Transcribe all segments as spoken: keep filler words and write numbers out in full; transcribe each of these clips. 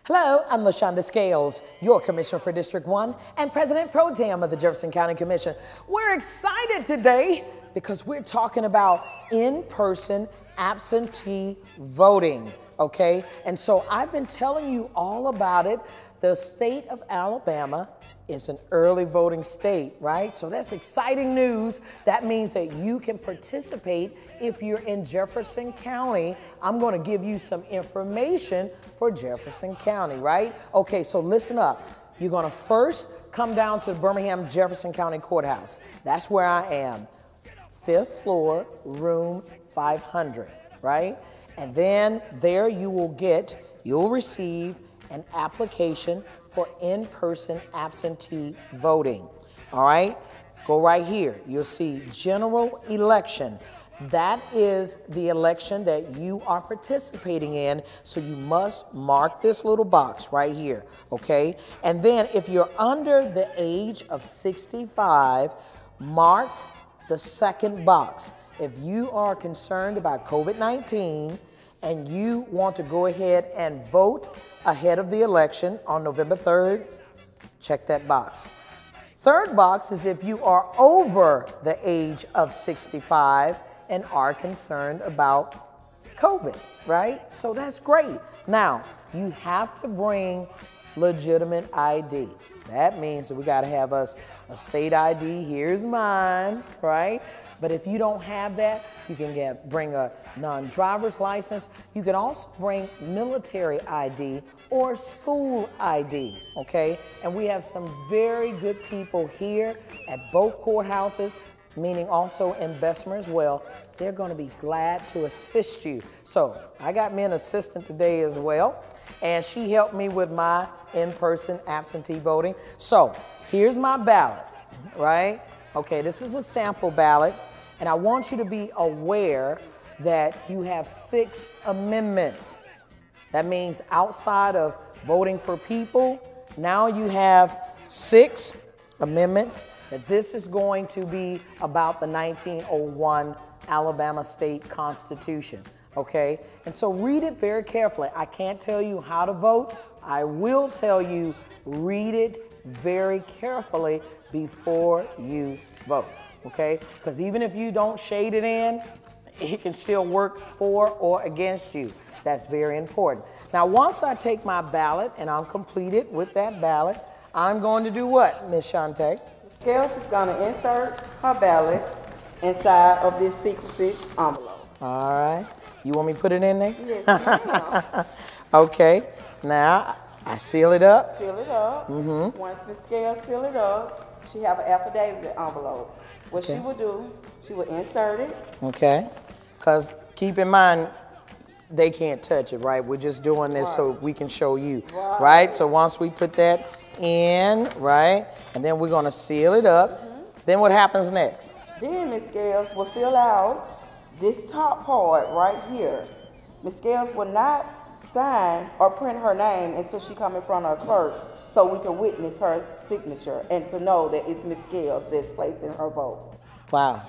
Hello, I'm LaShonda Scales, your Commissioner for District one and President Pro Tem of the Jefferson County Commission. We're excited today because we're talking about in-person absentee voting, okay? And so I've been telling you all about it. The state of Alabama is an early voting state, right? So that's exciting news. That means that you can participate if you're in Jefferson County. I'm going to give you some information for Jefferson County, right? Okay, so listen up. You're going to first come down to the Birmingham Jefferson County Courthouse. That's where I am. Fifth floor, room five hundred, right? And then there you will get, you'll receive an application for in-person absentee voting, all right? Go right here. You'll see general election. That is the election that you are participating in, so you must mark this little box right here, okay? And then if you're under the age of sixty-five, mark the second box. If you are concerned about COVID nineteen and you want to go ahead and vote ahead of the election on November third, check that box. Third box is if you are over the age of sixty-five and are concerned about COVID, right? So that's great. Now, you have to bring legitimate I D. That means that we gotta have us a state I D. Here's mine, right? But if you don't have that, you can get bring a non-driver's license. You can also bring military I D or school I D, okay? And we have some very good people here at both courthouses, meaning also in Bessemer as well. They're gonna be glad to assist you. So I got me an assistant today as well, and she helped me with my in-person absentee voting. So here's my ballot, right? Okay, this is a sample ballot, and I want you to be aware that you have six amendments. That means outside of voting for people, now you have six amendments, that this is going to be about the nineteen oh one Alabama State Constitution, okay? And so read it very carefully. I can't tell you how to vote. I will tell you, read it very carefully before you vote, okay? Because even if you don't shade it in, it can still work for or against you. That's very important. Now, once I take my ballot and I'm completed with that ballot, I'm going to do what, Miz Shantae? Scales is going to insert her ballot inside of this secrecy envelope. All right. You want me to put it in there? Yes, ma'am. Okay. Now, I seal it up. Seal it up. Mm-hmm. Once Miz Scales seal it up, she have an affidavit envelope. What Okay. she will do, she will insert it. Okay. Because keep in mind, they can't touch it, right? We're just doing this Right. so we can show you, Right. right? So once we put that in, right, and then we're going to seal it up, mm-hmm. Then what happens next? Then Miz Scales will fill out this top part right here. Miz Scales will not sign or print her name until she come in front of a clerk so we can witness her signature and to know that it's Miz Scales that's placing her vote. Wow.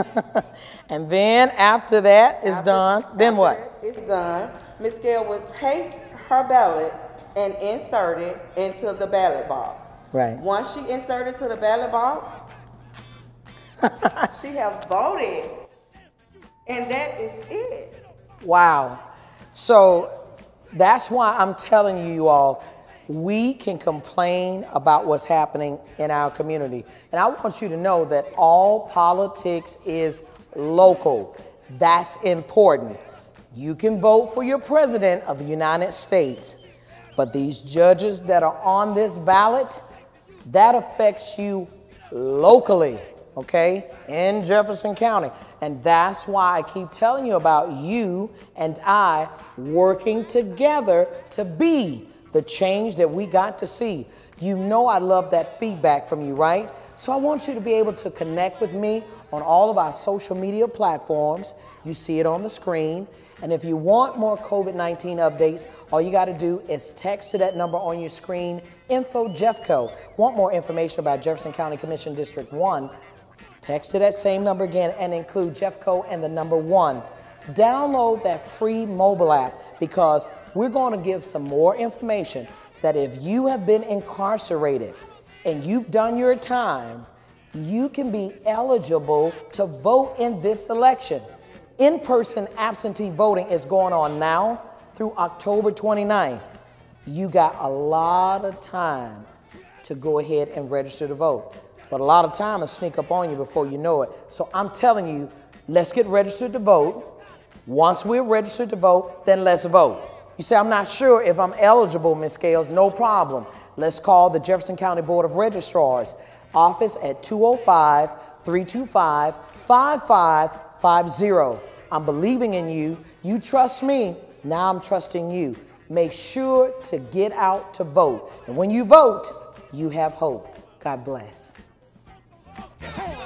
And then after that is After- done, then after what? It's done. Miz Scales will take her ballot and insert it into the ballot box. Right. Once she inserted to the ballot box, she have voted. And that is it. Wow. So that's why I'm telling you, you all, we can complain about what's happening in our community. And I want you to know that all politics is local. That's important. You can vote for your president of the United States, but these judges that are on this ballot, that affects you locally, okay, in Jefferson County. And that's why I keep telling you about you and I working together to be the change that we got to see. You know I love that feedback from you, right? So I want you to be able to connect with me on all of our social media platforms. You see it on the screen. And if you want more COVID nineteen updates, all you got to do is text to that number on your screen, info Jeffco. Want more information about Jefferson County Commission District one? Text to that same number again and include Jeffco and the number one. Download that free mobile app because we're going to give some more information that if you have been incarcerated and you've done your time, you can be eligible to vote in this election. In-person absentee voting is going on now through October twenty-ninth. You got a lot of time to go ahead and register to vote. But a lot of time will sneak up on you before you know it. So I'm telling you, let's get registered to vote. Once we're registered to vote, then let's vote. You say, I'm not sure if I'm eligible, Miz Scales. No problem. Let's call the Jefferson County Board of Registrars office at two oh five, three two five, five five five zero. I'm believing in you. You trust me. Now I'm trusting you. Make sure to get out to vote. And when you vote, you have hope. God bless.